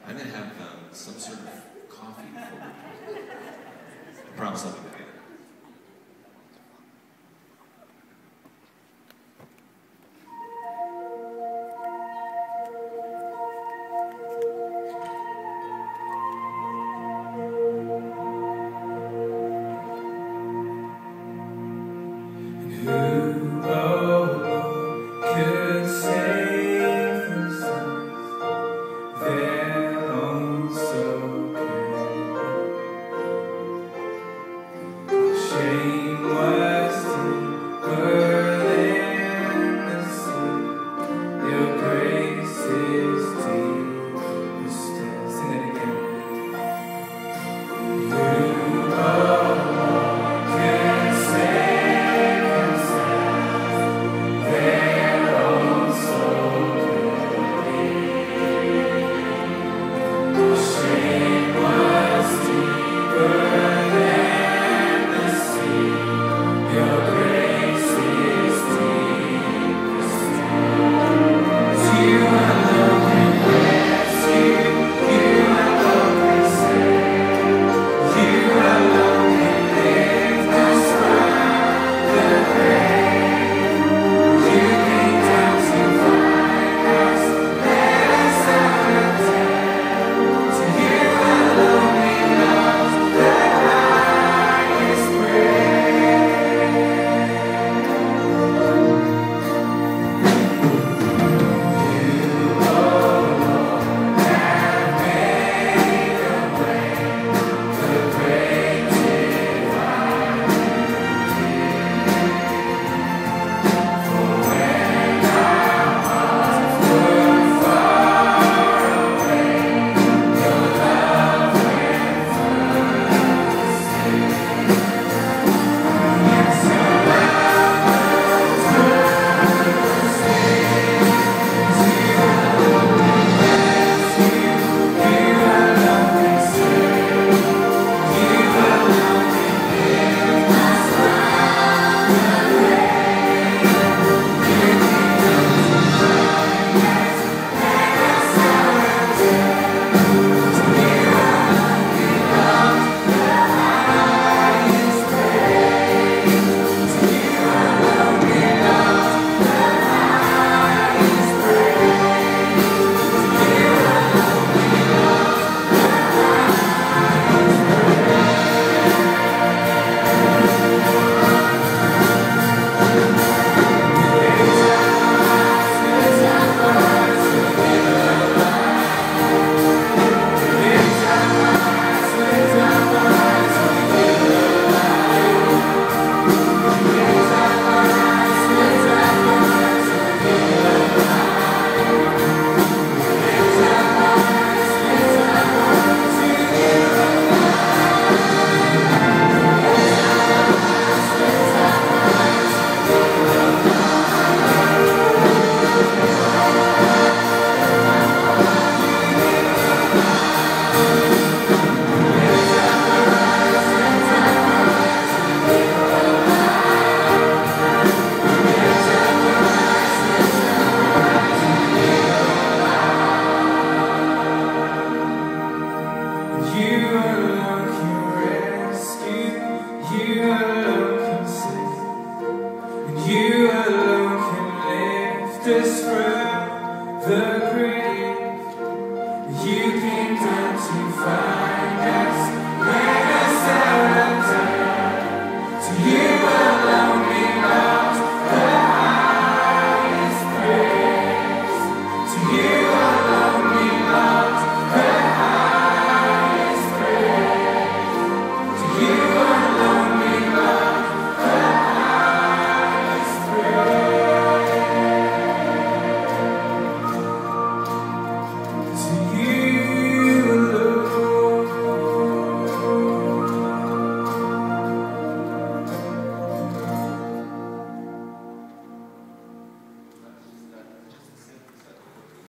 I'm going to have some sort of coffee before we play. I promise I'll be back. You alone could save the sons, their own so good. Shame was deeper than the sea, your grace is deeper still. Sing that again. You alone could save the sons, their own so good. Shame was deeper than the sea, your grace is deeper still. You alone can rescue, you alone can save, you alone can lift us from the grave. You came down to find us, let us out of death. To you alone we love the highest praise. You alone have made a way, the great divine For when our hearts were far away, your love went furthest. Yes, your love goes furthest. You alone can rescue, you alone can save, you alone can lift us from the grave. You came down to find us, let us out of death. To you alone we love the highest praise. To you alone we love the highest praise. To you alone we love the highest You alone can rescue, you alone can save, and you alone can lift us from the grave. You came down to find